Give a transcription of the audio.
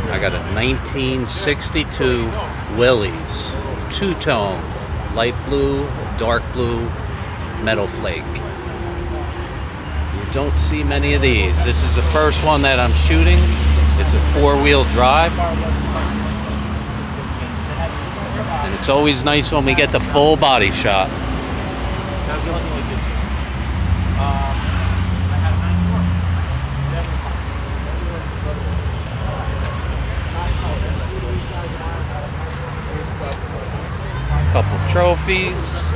I got a 1962 Willys, two-tone, light blue, dark blue, metal flake. You don't see many of these. This is the first one that I'm shooting. It's a four-wheel drive. And it's always nice when we get the full body shot. Couple trophies.